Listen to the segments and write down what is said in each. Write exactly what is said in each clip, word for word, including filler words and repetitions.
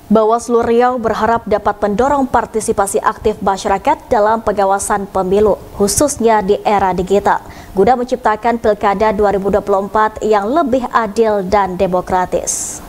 Bawaslu Riau berharap dapat mendorong partisipasi aktif masyarakat dalam pengawasan pemilu, khususnya di era digital, guna menciptakan Pilkada dua ribu dua puluh empat yang lebih adil dan demokratis.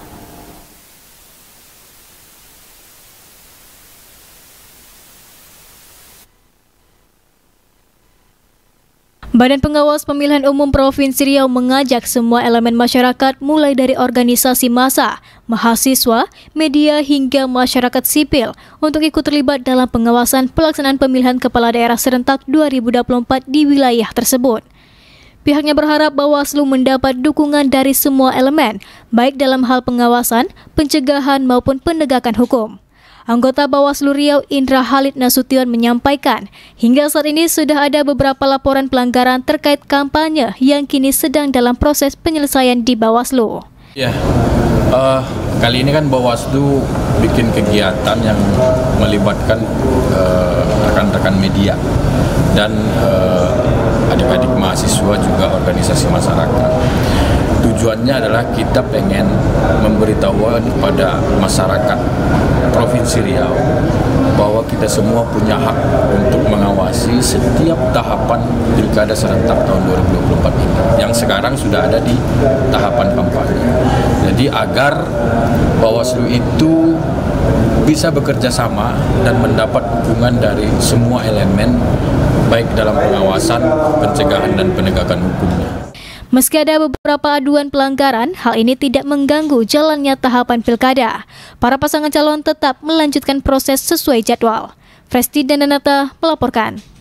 Badan Pengawas Pemilihan Umum Provinsi Riau mengajak semua elemen masyarakat mulai dari organisasi massa, mahasiswa, media hingga masyarakat sipil untuk ikut terlibat dalam pengawasan pelaksanaan pemilihan kepala daerah serentak dua ribu dua puluh empat di wilayah tersebut. Pihaknya berharap Bawaslu mendapat dukungan dari semua elemen, baik dalam hal pengawasan, pencegahan maupun penegakan hukum. Anggota Bawaslu Riau Indra Halid Nasution menyampaikan, hingga saat ini sudah ada beberapa laporan pelanggaran terkait kampanye yang kini sedang dalam proses penyelesaian di Bawaslu. Ya, uh, kali ini kan Bawaslu bikin kegiatan yang melibatkan rekan-rekan uh, media dan uh, adik-adik mahasiswa juga organisasi masyarakat. Tujuannya adalah kita pengen memberitahuan kepada masyarakat Provinsi Riau bahwa kita semua punya hak untuk mengawasi setiap tahapan Pilkada serentak tahun dua ribu dua puluh empat ini yang sekarang sudah ada di tahapan kampanye. Jadi agar Bawaslu itu bisa bekerja sama dan mendapat dukungan dari semua elemen baik dalam pengawasan, pencegahan dan penegakan hukumnya. Meski ada beberapa aduan pelanggaran, hal ini tidak mengganggu jalannya tahapan pilkada. Para pasangan calon tetap melanjutkan proses sesuai jadwal. Fresti dan Danata melaporkan.